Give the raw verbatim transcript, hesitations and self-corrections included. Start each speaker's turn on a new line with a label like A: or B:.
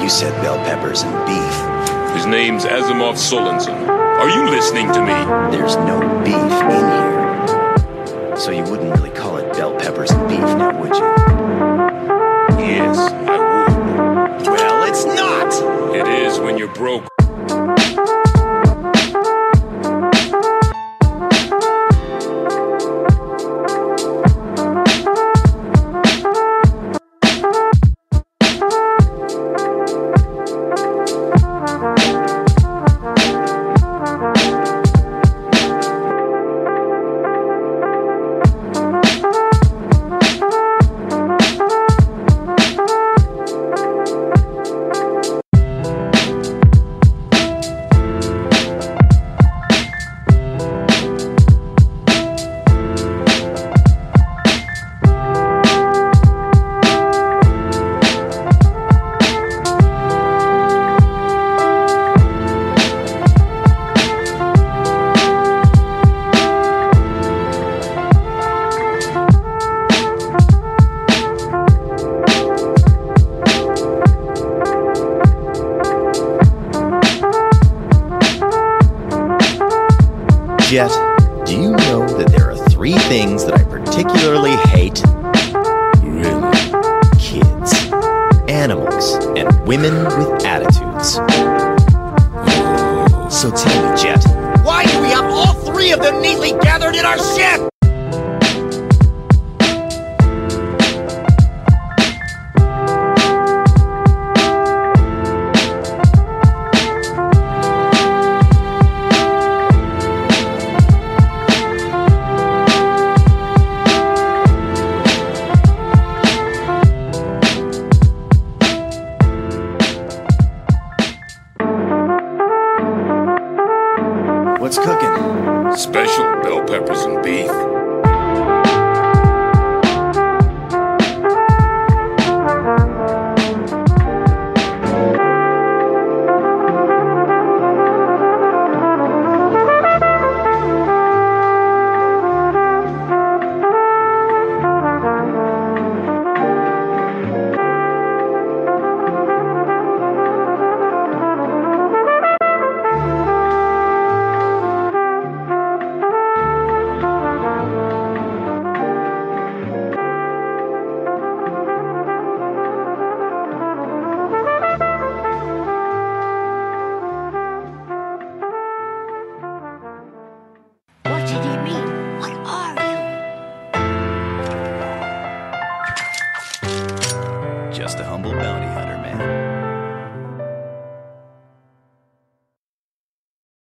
A: You said bell peppers and beef.
B: His name's Asimov Sorensen. Are you listening to me?
A: There's no beef in here. So you wouldn't really call it bell peppers and beef now, would you?
B: Yes, I would.
A: Well, it's not!
B: It is when you're broke.
A: Jet, do you know that there are three things that I particularly hate?
B: Really?
A: Kids, animals, and women with attitudes. So tell me, Jet, why do we have all three of them neatly gathered in our ship? What's cooking?
B: Special bell peppers and beef.
C: What did he mean? What are you?
A: Just a humble bounty hunter, man.